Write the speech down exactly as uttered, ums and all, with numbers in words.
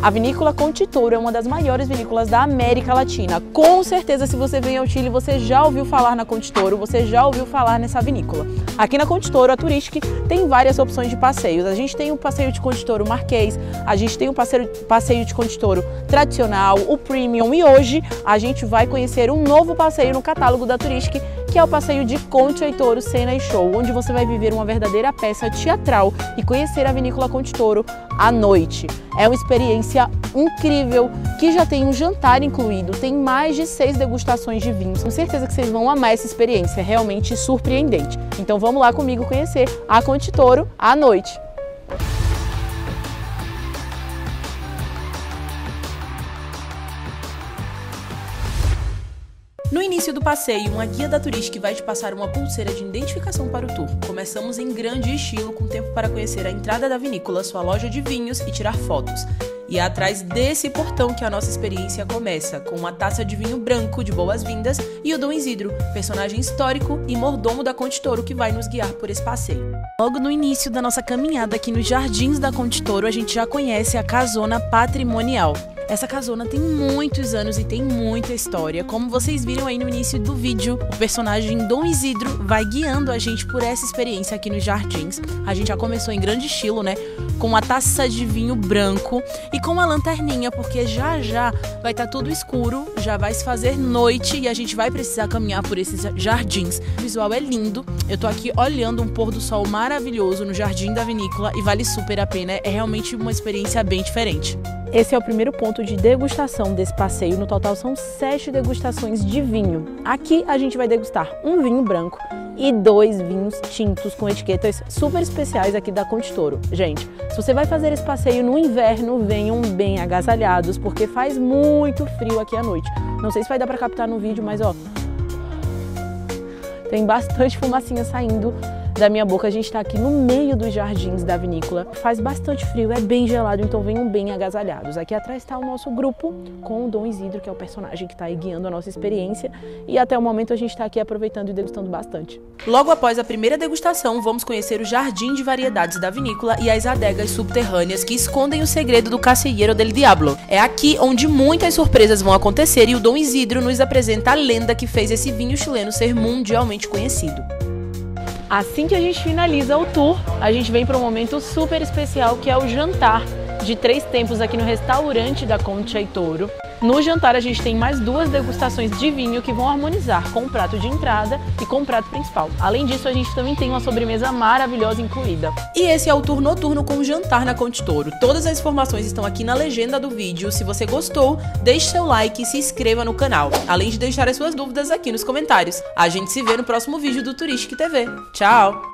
A vinícola Conte Toro é uma das maiores vinícolas da América Latina. Com certeza, se você vem ao Chile, você já ouviu falar na Conte Toro, você já ouviu falar nessa vinícola. Aqui na Conte Toro, a Touristic tem várias opções de passeios. A gente tem o passeio de Conte Toro Marquês, a gente tem o passeio, passeio de Conte Toro tradicional, o Premium, e hoje a gente vai conhecer um novo passeio no catálogo da Touristic, que é o passeio de Conte Toro Cena e Show, onde você vai viver uma verdadeira peça teatral e conhecer a vinícola Conte Toro à noite. É uma experiência incrível, que já tem um jantar incluído, tem mais de seis degustações de vinhos. Tenho certeza que vocês vão amar essa experiência, é realmente surpreendente. Então vamos lá comigo conhecer a Conte Toro à noite. No início do passeio, uma guia da Touristic vai te passar uma pulseira de identificação para o tour. Começamos em grande estilo, com tempo para conhecer a entrada da vinícola, sua loja de vinhos e tirar fotos. E é atrás desse portão que a nossa experiência começa, com uma taça de vinho branco de boas-vindas e o Dom Isidro, personagem histórico e mordomo da Conte Toro, que vai nos guiar por esse passeio. Logo no início da nossa caminhada aqui nos jardins da Conte Toro, a gente já conhece a Casona Patrimonial. Essa casona tem muitos anos e tem muita história. Como vocês viram aí no início do vídeo, o personagem Dom Isidro vai guiando a gente por essa experiência aqui nos jardins. A gente já começou em grande estilo, né? Com uma taça de vinho branco e com uma lanterninha, porque já já vai estar tudo escuro, já vai se fazer noite e a gente vai precisar caminhar por esses jardins. O visual é lindo, eu tô aqui olhando um pôr do sol maravilhoso no jardim da vinícola e vale super a pena, é realmente uma experiência bem diferente. Esse é o primeiro ponto de degustação desse passeio. No total são sete degustações de vinho. Aqui a gente vai degustar um vinho branco e dois vinhos tintos com etiquetas super especiais aqui da Conte Toro. Gente, se você vai fazer esse passeio no inverno, venham bem agasalhados, porque faz muito frio aqui à noite. Não sei se vai dar para captar no vídeo, mas ó, tem bastante fumacinha saindo da minha boca. A gente está aqui no meio dos jardins da vinícola, faz bastante frio, é bem gelado, então venham bem agasalhados. Aqui atrás está o nosso grupo com o Dom Isidro, que é o personagem que está aí guiando a nossa experiência, e até o momento a gente está aqui aproveitando e degustando bastante. Logo após a primeira degustação, vamos conhecer o jardim de variedades da vinícola e as adegas subterrâneas que escondem o segredo do Casillero del Diablo. É aqui onde muitas surpresas vão acontecer e o Dom Isidro nos apresenta a lenda que fez esse vinho chileno ser mundialmente conhecido. Assim que a gente finaliza o tour, a gente vem para um momento super especial, que é o jantar de três tempos aqui no restaurante da Conte Toro. No jantar a gente tem mais duas degustações de vinho que vão harmonizar com o prato de entrada e com o prato principal. Além disso, a gente também tem uma sobremesa maravilhosa incluída. E esse é o tour noturno com o jantar na Conte Toro. Todas as informações estão aqui na legenda do vídeo. Se você gostou, deixe seu like e se inscreva no canal. Além de deixar as suas dúvidas aqui nos comentários. A gente se vê no próximo vídeo do Touristic T V. Tchau!